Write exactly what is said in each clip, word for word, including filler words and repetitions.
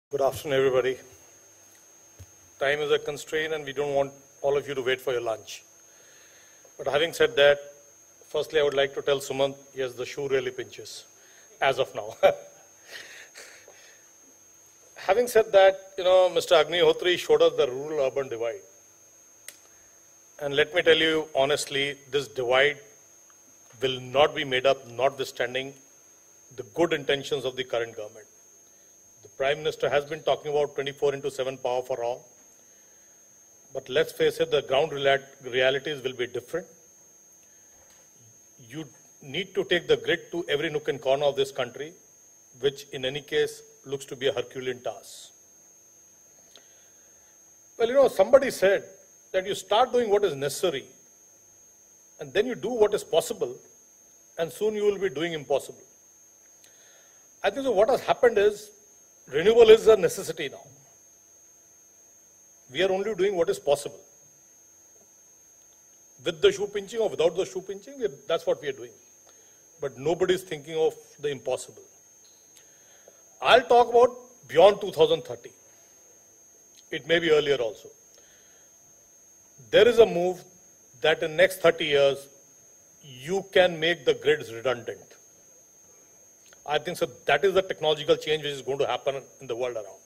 Good afternoon, everybody. Time is a constraint and we don't want all of you to wait for your lunch. But having said that, firstly, I would like to tell Sumant, yes, the shoe really pinches, as of now. Having said that, you know, Mister Agnihotri showed us the rural-urban divide. And let me tell you honestly, this divide will not be made up, notwithstanding the good intentions of the current government. The Prime Minister has been talking about twenty-four into seven power for all. But let's face it, the ground realities will be different. You need to take the grid to every nook and corner of this country, which in any case looks to be a Herculean task. Well, you know, somebody said that you start doing what is necessary and then you do what is possible and soon you will be doing impossible. I think so what has happened is renewable is a necessity now. We are only doing what is possible. With the shoe pinching or without the shoe pinching, that's what we are doing. But nobody is thinking of the impossible. I'll talk about beyond two thousand thirty. It may be earlier also. There is a move that in the next thirty years, you can make the grids redundant. I think so that is the technological change which is going to happen in the world around.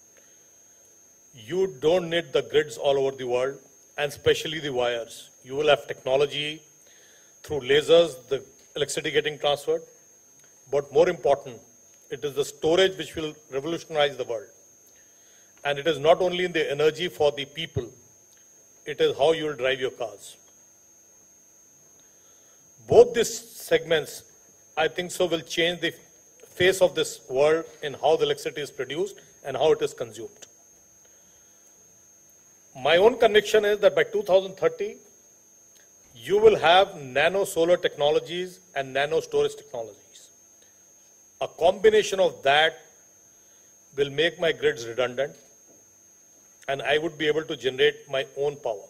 You don't need the grids all over the world, and especially the wires. You will have technology through lasers, the electricity getting transferred. But more important, it is the storage which will revolutionize the world. And it is not only in the energy for the people, it is how you will drive your cars. Both these segments, I think so, will change the face of this world in how the electricity is produced and how it is consumed. My own conviction is that by two thousand thirty, you will have nano solar technologies and nano storage technologies. A combination of that will make my grids redundant and I would be able to generate my own power.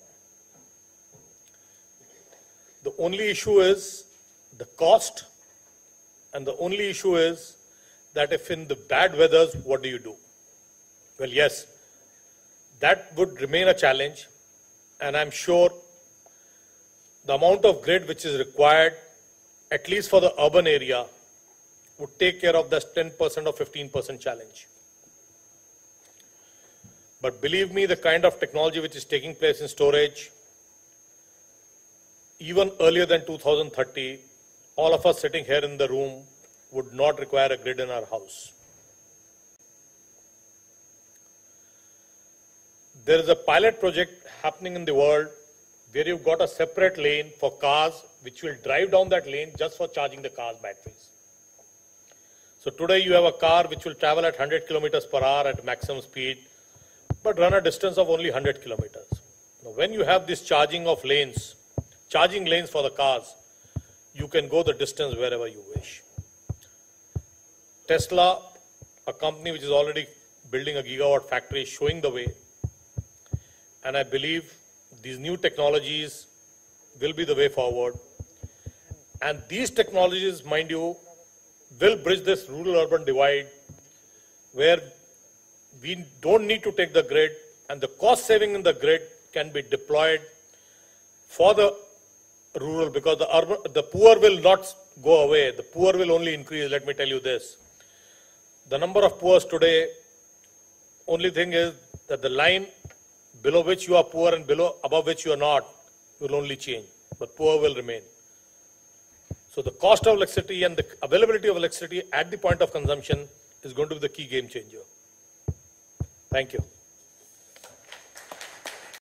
The only issue is the cost, and the only issue is that if in the bad weathers, what do you do? Well, yes, that would remain a challenge, and I'm sure the amount of grid which is required, at least for the urban area, would take care of this ten percent or fifteen percent challenge. But believe me, the kind of technology which is taking place in storage, even earlier than two thousand thirty, all of us sitting here in the room would not require a grid in our house. There is a pilot project happening in the world where you've got a separate lane for cars which will drive down that lane just for charging the car's batteries. So today you have a car which will travel at one hundred kilometers per hour at maximum speed, but run a distance of only one hundred kilometers. Now, when you have this charging of lanes, charging lanes for the cars, you can go the distance wherever you wish. Tesla, a company which is already building a gigawatt factory, is showing the way. And I believe these new technologies will be the way forward. And these technologies, mind you, will bridge this rural-urban divide where we don't need to take the grid, and the cost saving in the grid can be deployed for the rural, because the urban, the poor will not go away. The poor will only increase, let me tell you this. The number of poor today, only thing is that the line below which you are poor and below above which you are not will only change, but poor will remain. So the cost of electricity and the availability of electricity at the point of consumption is going to be the key game changer. Thank you.